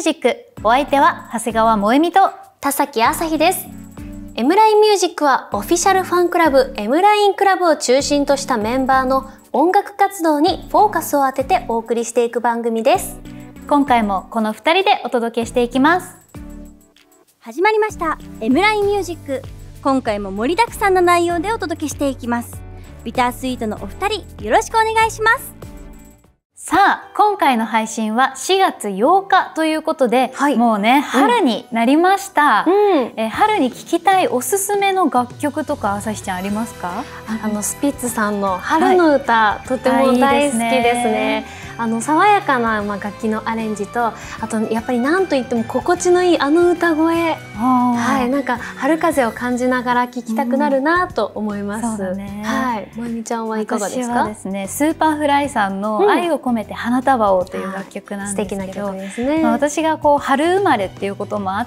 ジック、お相手は長谷川萌実と田崎あさひです。M ラインミュージックはオフィシャルファンクラブ M ラインクラブを中心としたメンバーの音楽活動にフォーカスを当ててお送りしていく番組です。 今回もこの2人でお届けしていきます。 始まりました M ラインミュージック。今回も盛りだくさんの内容でお届けしていきます。ビタースイートのお二人、よろしくお願いします。 さあ、今回の配信は4月8日ということで、もうね、春になりました。春に聴きたいおすすめの楽曲とか、朝日ちゃんありますか？ スピッツさんの春の歌、とても大好きですね。爽やかな楽器のアレンジと、あとやっぱり何といっても心地のいい歌声、なんか春風を感じながら聴きたくなるなと思います。まゆみちゃんはいかがですか？ 私はですね、スーパーフライさんの愛を込めて花束をという楽曲なんですけど、素敵な曲ですね。私が春生まれっていうこともあって、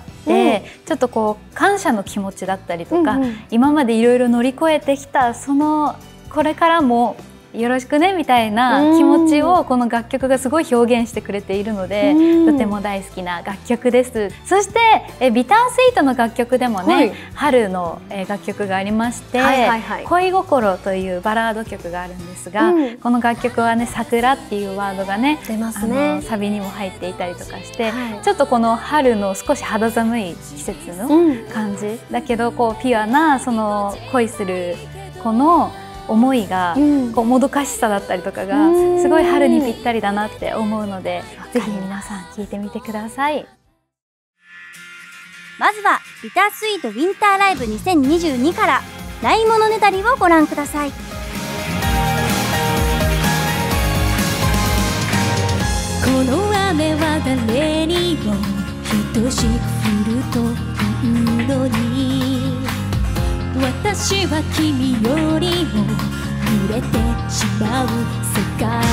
ちょっと感謝の気持ちだったりとか、今までいろいろ乗り越えてきたこれからもよろしくねみたいな気持ちをこの楽曲がすごい表現してくれているので、とても大好きな楽曲です。そしてビタースイートの楽曲でもね、春の楽曲がありまして、恋心というバラード曲があるんですが、この楽曲はね、桜っていうワードがね、 出ますね。 サビにも入っていたりとかして、ちょっとこの春の少し肌寒い季節の感じだけど、ピュアな恋するこの思いが、もどかしさだったりとかがすごい春にぴったりだなって思うので、ぜひ皆さん聴いてみてください。 まずはビタースイートウィンターライブ2022からないものねだりをご覧ください。 この雨は誰にも等しく降るというのに、私は君よりも揺れてしまう世界だ。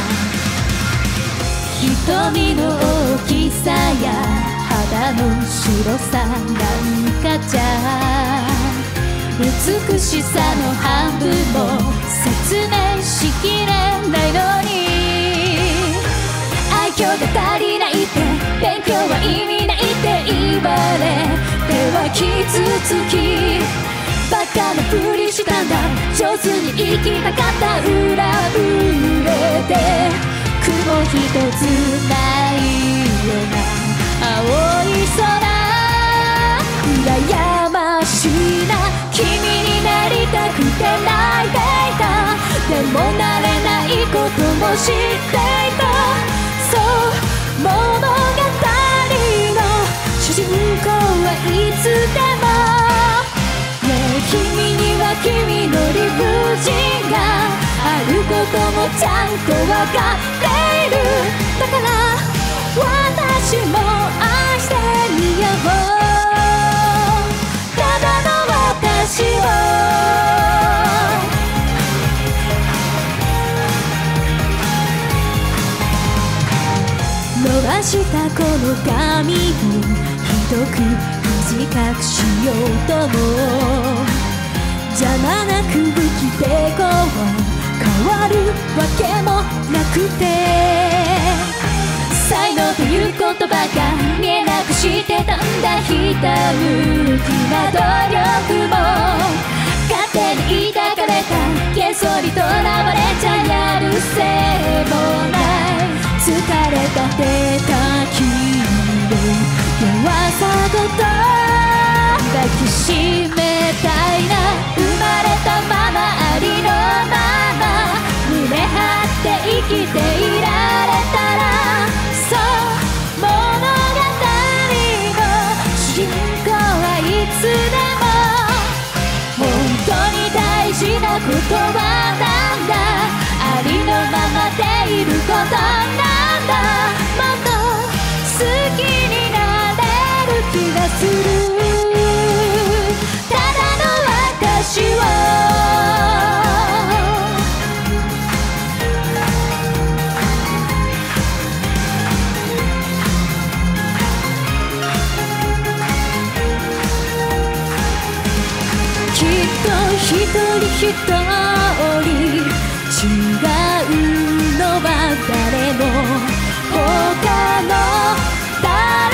瞳の大きさや肌の白さなんかじゃ美しさの半分も説明しきれないのに、愛嬌が足りないって勉強は意味ないって言われては傷つき、バカなふりしたんだ、上手に生きたかった、裏ぶれて雲一つないような青い空、羨ましいな、君になりたくて泣いていた、でもなれないことも知っていた。そう物語の主人公はいつでも、君には君の理不尽があることもちゃんとわかっている。だから私も愛してみよう、ただの私を。伸ばしたこの髪をひどく短くしようとも、邪魔な空気で変わるわけもなくて、才能という言葉が見えなくしてたんだ。ひたむきな努力も勝手に抱かれた、げそりとらわれちゃやるせもない、疲れた手た君の弱さごと抱きしめたいな、生まれたままありのまま胸張って生きていられたら、そう物語の主人公はいつでも本当に大事なことはなんだ、ありのままでいることなんだ、もっと好きになれる気がする、ただの私を。きっと一人一人違うのは誰も他の誰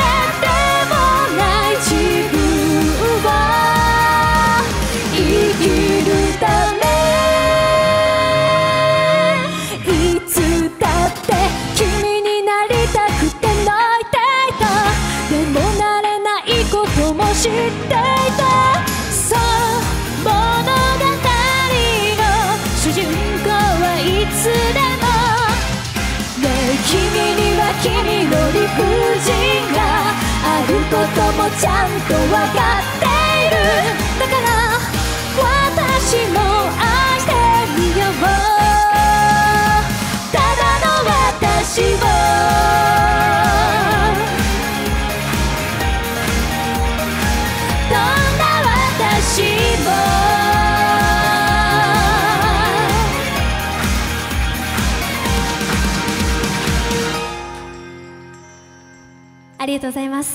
も知っていた。そう物語の主人公はいつでもねえ君には君の理不尽があることもちゃんと分かっている。だから私も愛してみよう。ただの私をどんな私もありがとうございます。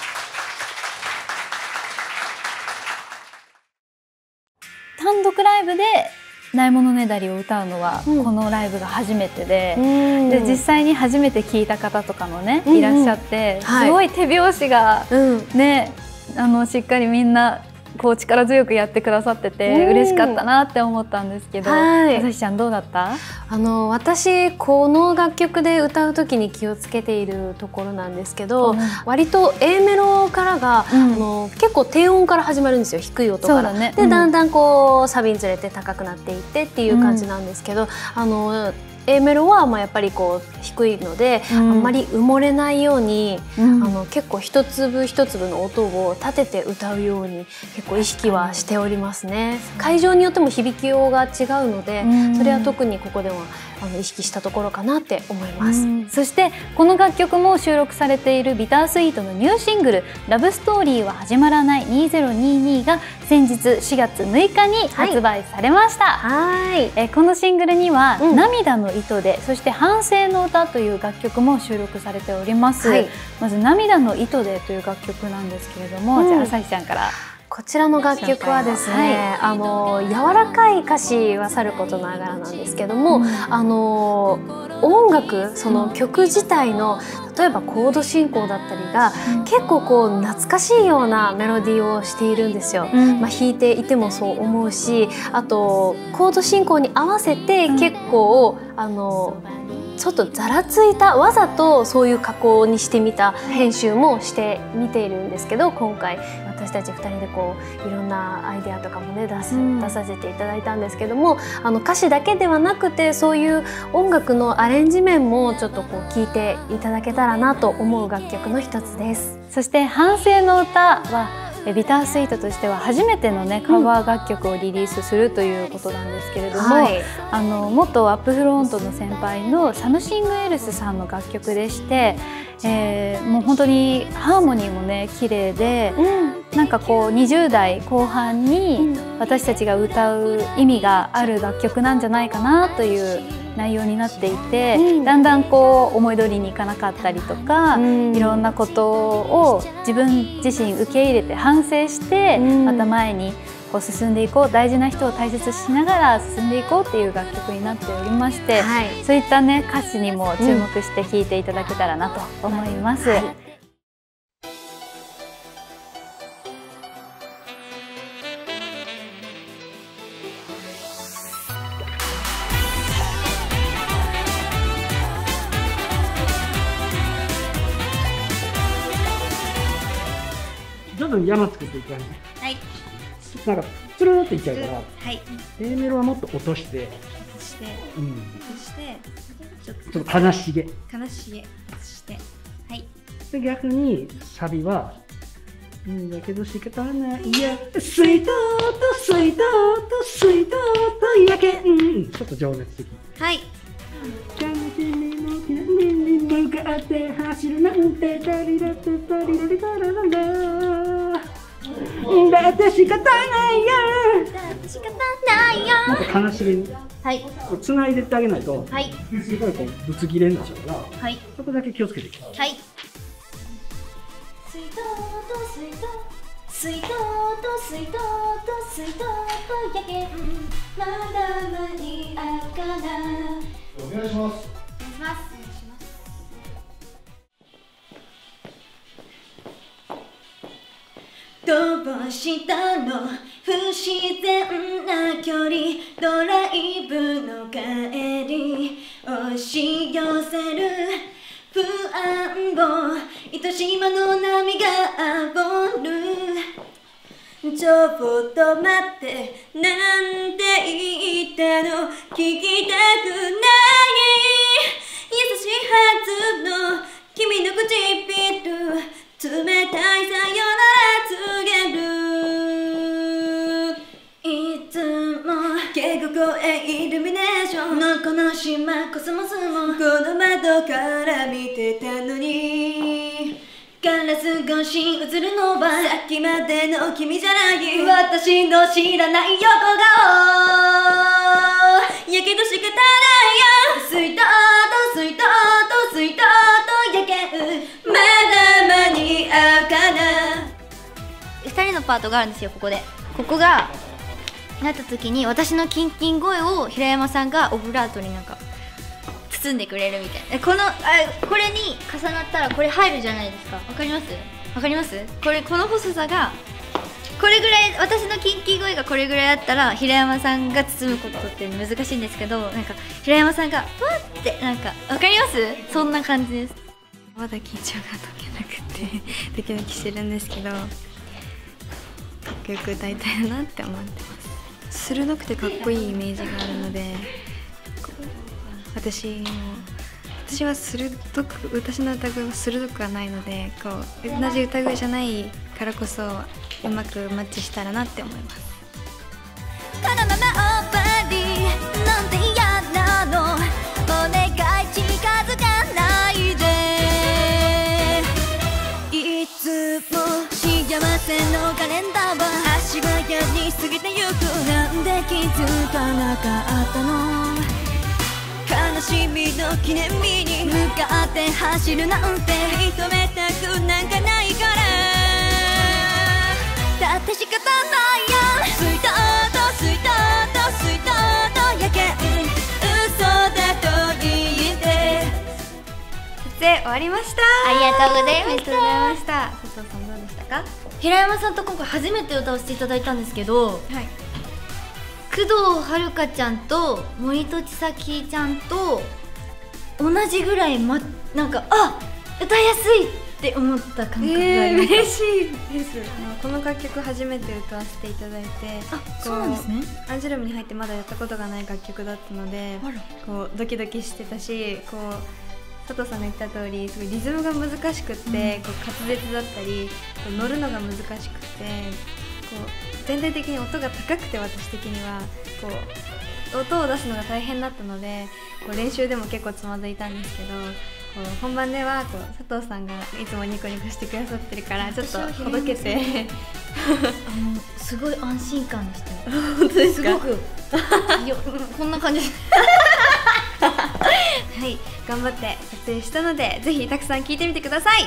単独ライブでないものねだりを歌うのはこのライブが初めてで、で実際に初めて聴いた方とかもねいらっしゃって、すごい手拍子がねしっかりみんなこう力強くやってくださってて嬉しかったなって思ったんですけど、朝日ちゃんどうだった？ 私この楽曲で歌う時に気をつけているところなんですけど、割と A メロからが、結構低音から始まるんですよ、低い音から。でだんだんこうサビにつれて高くなっていってっていう感じなんですけど、A メロはやっぱりこう低いので、あんまり埋もれないように、結構一粒一粒の音を立てて歌うように結構意識はしておりますね。会場によっても響きようが違うので、それは特にここでは意識したところかなって思います。 そしてこの楽曲も収録されているビタースイートのニューシングル「ラブストーリーは始まらない2022」が先日4月6日に発売されました。このシングルには「涙の糸で」そして「反省の歌」という楽曲も収録されております。まず「涙の糸で」という楽曲なんですけれども、じゃあ朝日ちゃんから。 こちらの楽曲はですね、柔らかい歌詞はさることながらなんですけども、音楽、その曲自体の例えばコード進行だったりが結構こう懐かしいようなメロディーをしているんですよ。弾いていてもそう思うし、あとコード進行に合わせて結構ちょっとざらついた、わざとそういう加工にしてみた編集もしてみているんですけど、今回私たち2人でこういろんなアイデアとかもね出させていただいたんですけども、歌詞だけではなくてそういう音楽のアレンジ面もちょっとこう聴いていただけたらなと思う楽曲の一つです。 そして「反省の歌」はビタースイートとしては初めてのねカバー楽曲をリリースするということなんですけれども、元アップフロントの先輩のサムシングエルスさんの楽曲でして、もう本当にハーモニーもね綺麗で、なんかこう20代後半に私たちが歌う意味がある楽曲なんじゃないかなという内容になっていて、だんだんこう思い通りにいかなかったりとか、いろんなことを自分自身受け入れて反省して、また前にこう進んでいこう、大事な人を大切にしながら進んでいこうっていう楽曲になっておりまして、そういったね歌詞にも注目して聴いていただけたらなと思います。 どんどん山作っていく感じ。はい。なんかつるーっていっちゃうから。はい。A メロはもっと落として。落として。うん。落として。ちょっと悲しげ。悲しげ。して。はい。で逆にサビは。だけど仕方ないや。水筒と水筒と水筒とやけん。ちょっと情熱的。はい。悲しみの記念に向かって走るなんてダリラッタダリラリダラララだって仕方ないやだって仕方ないやなんか悲しげにつないでってあげないとすごいこうぶつ切れになっちゃうからそこだけ気をつけていきます。水筒と水筒水筒と水筒と水筒とやけんまだ間に合うかな。お願いします。お願いします。 どうしたの不自然な距離ドライブの帰り押し寄せる不安を糸島の波があぼるちょっと待ってなんて言ったの聞きたくない優しいはずの君の唇冷たいさよなら告げるいつも警告へイルミネーションのこの島コスモスもこの窓から見てたのにガラス越し映るのはさっきまでの君じゃない私の知らない横顔やけど仕方ないよスイートとスイートとスイートとやけんまだ間に合うかな2人のパートがあるんですよ。ここがなった時に私のキンキン声を平山さんがオブラートになんか包んでくれるみたいな。これに重なったらこれ入るじゃないですか。わかりますこの細さがこれぐらい、私のキンキン声がこれぐらいあったら平山さんが包むことって難しいんですけど、なんか平山さんがわってなんかわかります？そんな感じです。 まだ緊張が解けなくてドキドキしてるんですけど、かっこよく歌いたいなって思ってます。鋭くてかっこいいイメージがあるので、私は私の歌声は鋭くはないので、同じ歌声じゃないからこそうまくマッチしたらなって思います。 このままオーバーディなんて嫌なのお願い近づかないでいつも幸せのカレンダーは足早に過ぎてゆくなんで気づかなかったの悲しみの記念日に向かって走るなんて認めたくなんかないからだって仕方ないよスイートとスイートとスイートとやけん嘘だと言って撮影終わりました。 ありがとうございました。 ありがとうございました。佐藤さんどうでしたか？ 平山さんと今回初めて歌わせていただいたんですけど、 はい、 工藤遥ちゃんと森戸千咲ちゃんと同じぐらい、なんか歌いやすいって思った感覚がありました。 嬉しいです。この楽曲初めて歌わせていただいて、 そうなんですね。 アンジュルムに入ってまだやったことがない楽曲だったので、ドキドキしてたし、佐藤さんが言った通りすごいリズムが難しくって、滑舌だったり乗るのが難しくて、全体的に音が高くて、私的には音を出すのが大変だったので練習でも結構つまずいたんですけど、本番では佐藤さんがいつもニコニコしてくださってるからちょっとほどけてすごい安心感でしたよ。 本当ですか？ すごくこんな感じですはい、頑張って撮影したのでぜひたくさん聴いてみてください。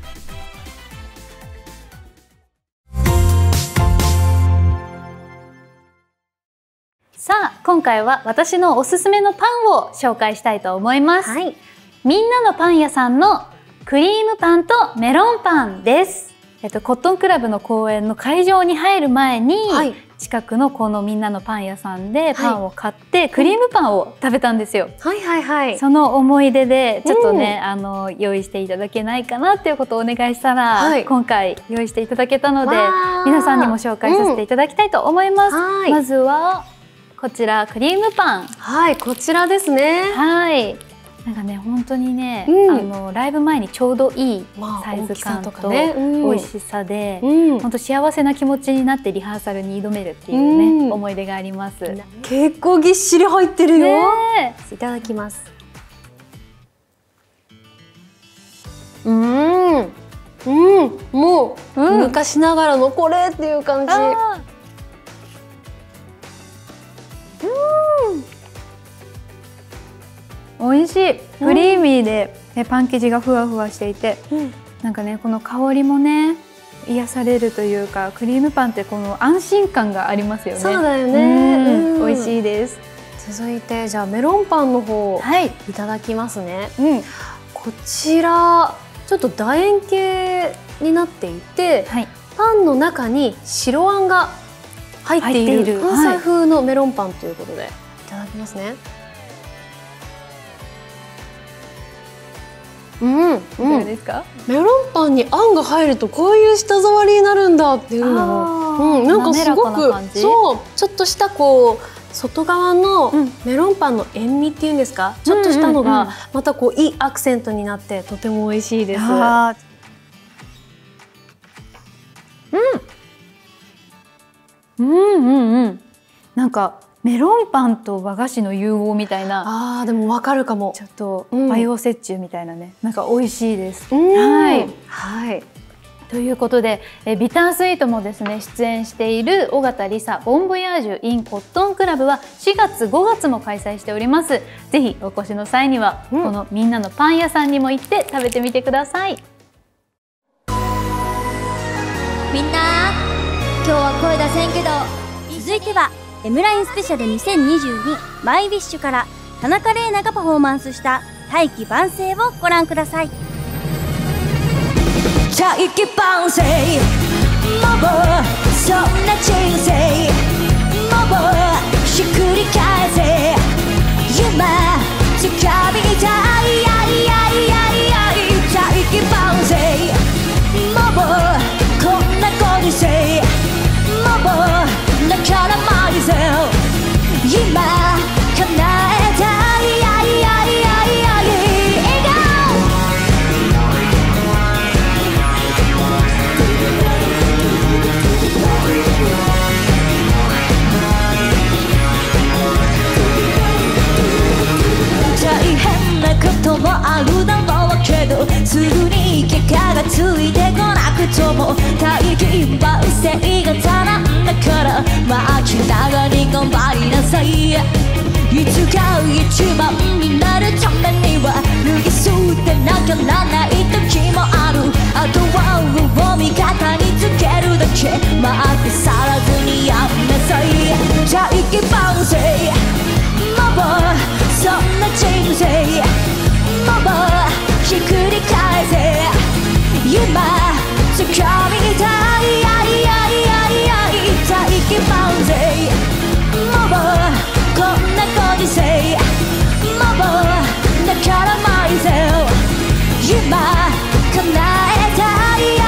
さあ今回は私のおすすめのパンを紹介したいと思います。はい、みんなのパン屋さんのクリームパンとメロンパンです。コットンクラブの公演の会場に入る前に、近くのこのみんなのパン屋さんでパンを買って、クリームパンを食べたんですよ。その思い出でちょっとね、用意していただけないかなっていうことをお願いしたら、今回用意していただけたので皆さんにも紹介させていただきたいと思います。まずはこちらクリームパン。はい、こちらですね。はい。なんかね本当にね、ライブ前にちょうどいいサイズ感と美味しさで、本当幸せな気持ちになってリハーサルに挑めるっていうね、思い出があります。 結構ぎっしり入ってるよ。いただきます。もう昔ながらのこれっていう感じ。 美味しい。クリーミーで、パン生地がふわふわしていて、なんかねこの香りもね癒されるというか、クリームパンってこの安心感がありますよね。そうだよね。美味しいです。 続いてじゃあメロンパンの方、いただきますね。こちらちょっと楕円形になっていて、パンの中に白あんが入っている関西風のメロンパンということでいただきますね。どうですか？メロンパンにあんが入るとこういう舌触りになるんだっていうのをなんかすごくそうちょっとしたこう外側のメロンパンの塩味っていうんですか、ちょっとしたのがまたこういいアクセントになってとても美味しいです。 なんかメロンパンと和菓子の融合みたいな。 でもわかるかも。 ちょっと和洋折衷みたいなね、なんか美味しいです。はい。ということで、ビタースイートもですね出演している尾形梨沙ボンボヤージュ in コットンクラブは4月5月も開催しております。ぜひお越しの際には、このみんなのパン屋さんにも行って食べてみてください。 みんな今日は声出せんけど、続いては M ラインスペシャル2022マイウィッシュから田中玲奈がパフォーマンスした大器晩成をご覧ください。 大器晩成、もうそんな人生もうひっくり返せ、今掴みたい大器晩成、もうこんなご時世もうだからマイセル今叶えたいこともあるだろうけど、すぐに結果がついてこなくとも大器晩成型なんだから、気長に頑張りなさい。いつか一番になるためには脱ぎ捨てなきゃならない時もある。あとは味方につけるだけ、待って去らずにやんなさい。大器晩成、もうそんな人生もうひっくり返せ、今掴みたい大器晩成、もうこんなご時世もうだからマイセル今叶えたい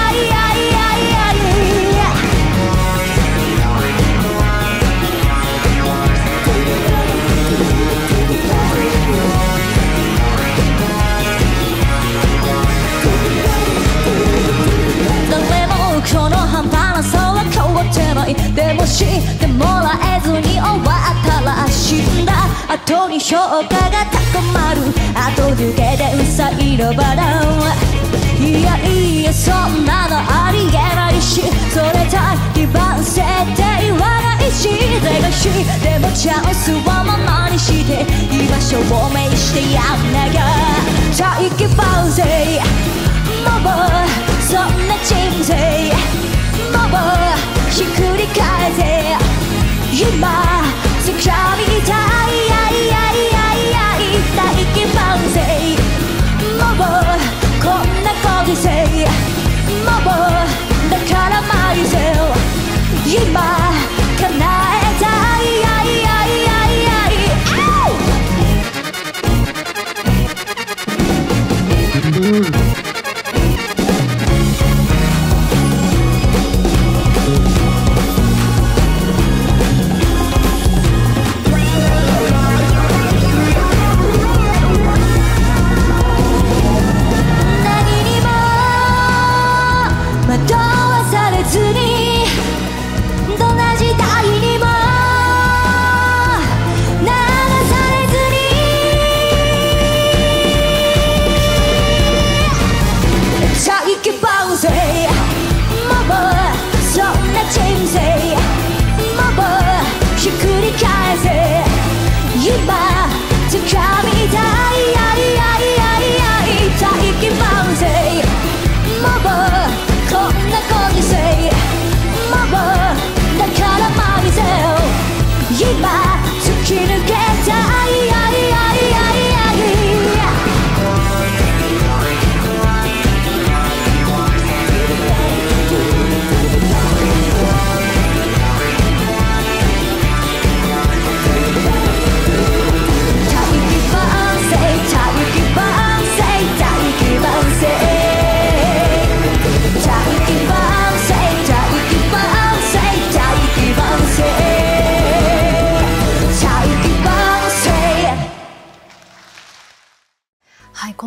この半端なさは変わってない。でも知ってもらえずに終わったら死んだ後に評価が高まる。後抜けでうさいのバラいやいやそんなのありえないし、それ大器晩成って言わないし、手がしでもチャンスはものにして居場所を明してやんなきゃ。大器晩成もうそんな人生もうひっくり返せ、今掴みたい大器晩成、もうこんなご時世もうだからマイセル今叶えたい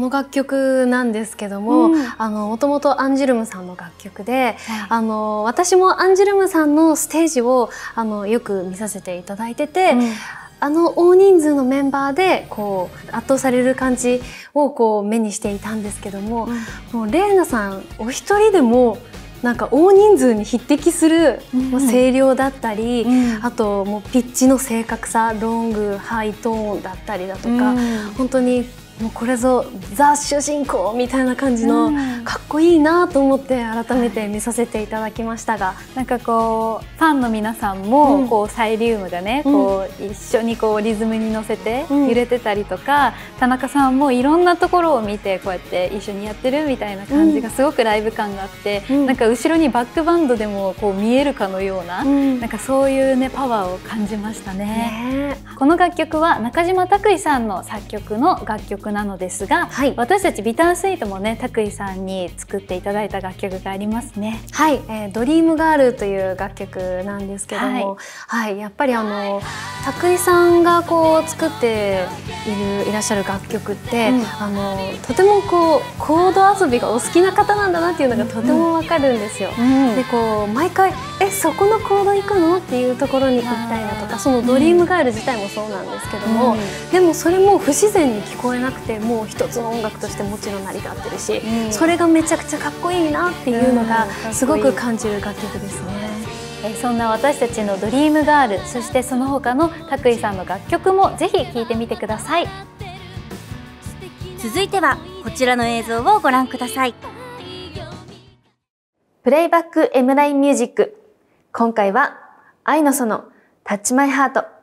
の楽曲なんですけども、もともとアンジュルムさんの楽曲で、私もアンジュルムさんのステージをよく見させていただいてて、大人数のメンバーでこう圧倒される感じをこう目にしていたんですけども、もうレイナさんお一人でもなんか大人数に匹敵する声量だったり、あともうピッチの正確さ、ロングハイトーンだったりだとか、本当にもうこれぞザ主人公みたいな感じのかっこいいなと思って改めて見させていただきましたが、 なんかこうファンの皆さんもこうサイリウムがね、こう一緒にこうリズムに乗せて揺れてたりとか、田中さんもいろんなところを見てこうやって一緒にやってるみたいな感じがすごくライブ感があって、なんか後ろにバックバンドでもこう見えるかのような、なんかそういうねパワーを感じましたね。この楽曲は中島拓井さんの作曲の楽曲なのですが、私たちビタースイートもね拓井さんに作っていただいた楽曲がありますね。 はい、ドリームガールという楽曲なんですけども、やっぱり拓井さんがこう作っていらっしゃる楽曲って、とてもこうコード遊びがお好きな方なんだなっていうのがとてもわかるんですよ。でこう毎回そこのコード行くのっていうところに行ったりだとか、そのドリームガール自体もそうなんですけども、でもそれも不自然に聞こえなくて、もう一つの音楽としてもちろん成り立ってるし、それがめちゃくちゃかっこいいなっていうのがすごく感じる楽曲ですね。 そんな私たちのドリームガール、そしてその他の拓井さんの楽曲もぜひ聴いてみてください。 続いてはこちらの映像をご覧ください。 プレイバック M ラインミュージック、今回は愛の園タッチマイハート。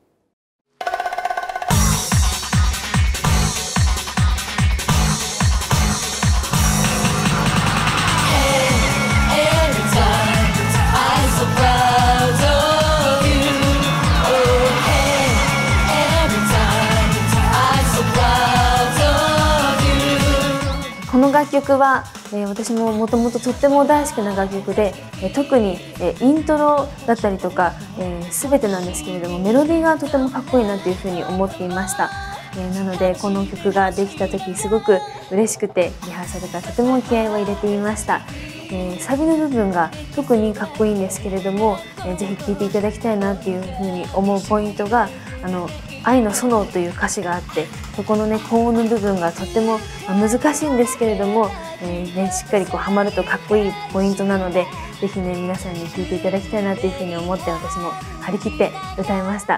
この楽曲は、私ももともととっても大好きな楽曲で、特に、イントロだったりとか、全てなんですけれどもメロディーがとてもかっこいいなというふうに思っていました。なのでこの曲ができた時すごく嬉しくて、リハーサルからとても気合を入れていました。サビの部分が特にかっこいいんですけれども、ぜひ聴いていただきたいなっていうふうに思うポイントが愛の園という歌詞があって、そこのね高音の部分がとっても難しいんですけれども、しっかりこうハマるとかっこいいポイントなので、ぜひね皆さんに聴いていただきたいなというふうに思って、私も張り切って歌いました。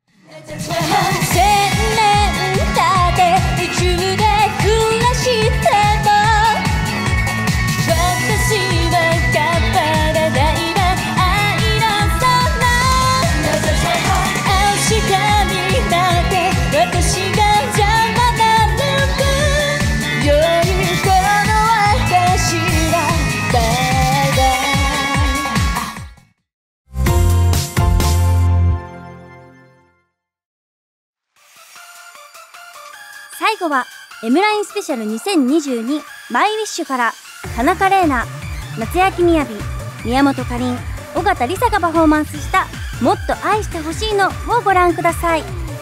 最後は M ラインスペシャル2022マイウィッシュから田中玲奈、夏焼みやび、宮本かりん、尾形梨沙がパフォーマンスした「もっと愛してほしいの」をご覧ください。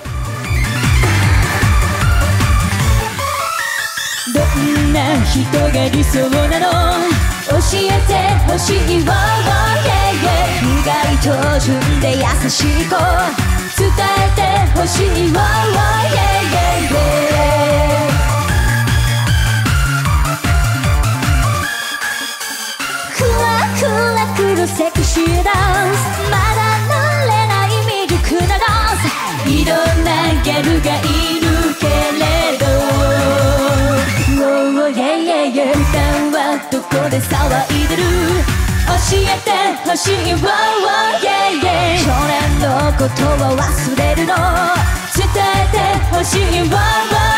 どんな人が理想なの教えてほしいわ、意外と純で優しい子伝えてほしいわ、クラクラセクシーダンス、まだ乗れない未熟なダンス、いろんなギャルがいるけれど、普段はどこで騒いでる、教えてほしいわ、去年のことは忘れるの、伝えてほしいわ、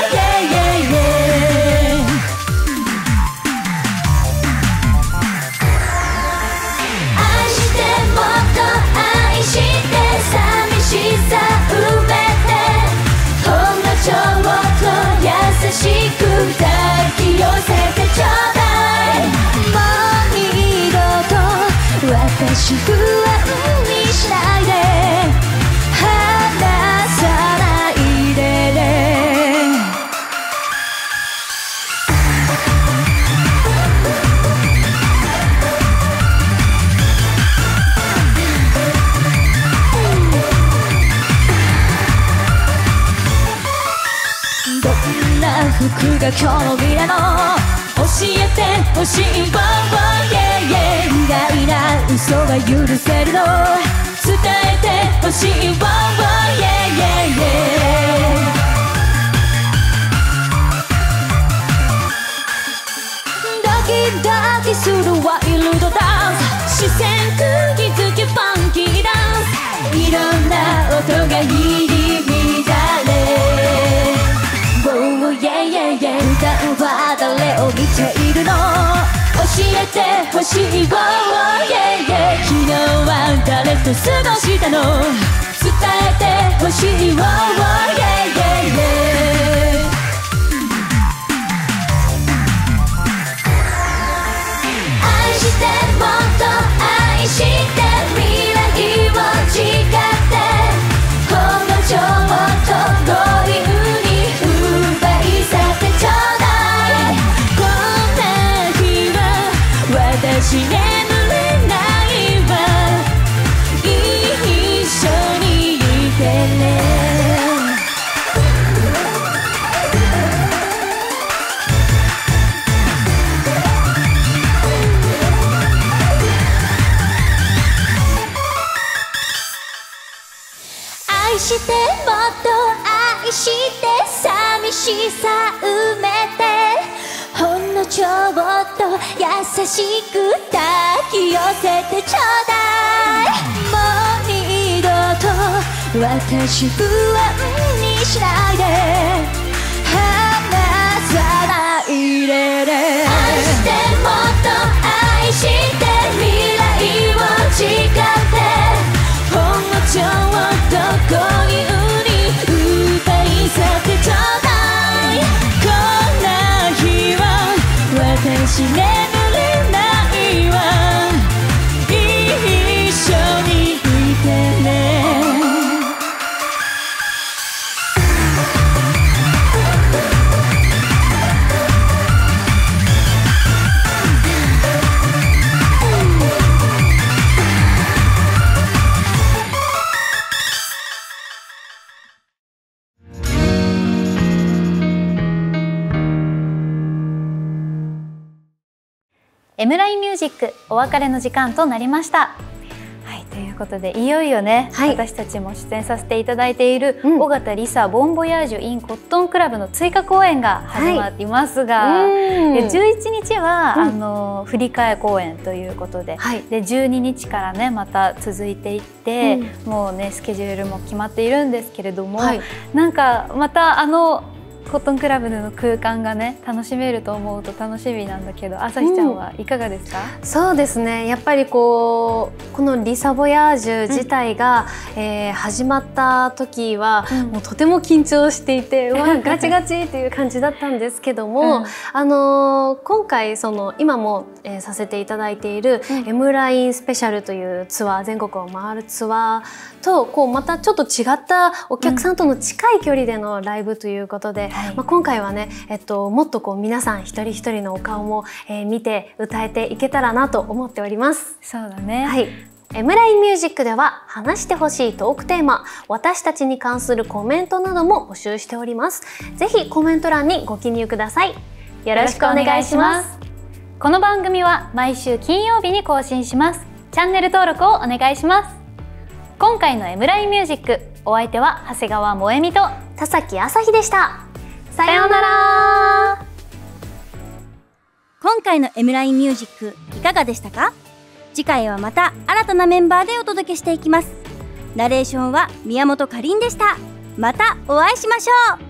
愛してもっと愛して寂しさ埋めて、ほんのちょっと優しく抱き寄せてちょうだい、もう二度と私不安にしないで、離さないでね。 服が好みなの教えてほしいわ、意外な嘘は許せるの伝えてほしいわ、ドキドキするワイルドダンス視線釘付けファンキーダンスいろんな音が入り乱れもう歌うは誰を見ているの教えてほしいわ、昨日は誰と過ごしたの伝えてほしいわ、愛してもっと愛して未来を誓ってこの情とロイウに奪い去ってちょうだいこんな日は私眠れないわ一緒にいてね愛してもっと愛して寂しさ埋めてほんのちょっと優しく抱き寄せてちょうだいもう二度と私不安にしないで離さないでね愛してもっと愛して未来を誓ってほんのちょっと恋に奪い去ってちょうだいこんな日は私眠れないわ一緒にいてね M ラインミュージックお別れの時間となりました。はい、ということでいよいよね、私たちも出演させていただいている尾形梨沙ボンボヤージュ in コットンクラブの追加公演が始まっていますが、11日は、振り替え公演ということで、で12日からねまた続いていって、もうねスケジュールも決まっているんですけれども、なんかまたコットンクラブでの空間がね楽しめると思うと楽しみなんだけど、朝日ちゃんはいかがですか？ そうですね、やっぱりこのリサボヤージュ自体が、始まった時は、もうとても緊張していて、うわガチガチっていう感じだったんですけども、今回今も、させていただいている M ラインスペシャルというツアー、全国を回るツアーとまたちょっと違ったお客さんとの近い距離でのライブということで、今回はね、もっと皆さん一人一人のお顔も、見て歌えていけたらなと思っております。 そうだね。 はい。M ラインミュージックでは話してほしいトークテーマ、私たちに関するコメントなども募集しております。ぜひコメント欄にご記入ください。よろしくお願いします。 この番組は毎週金曜日に更新します。チャンネル登録をお願いします。今回の M ラインミュージック、お相手は長谷川萌実と田崎朝日でした。 さようなら。 今回の M ラインミュージックいかがでしたか？次回はまた新たなメンバーでお届けしていきます。ナレーションは宮本かりんでした。またお会いしましょう。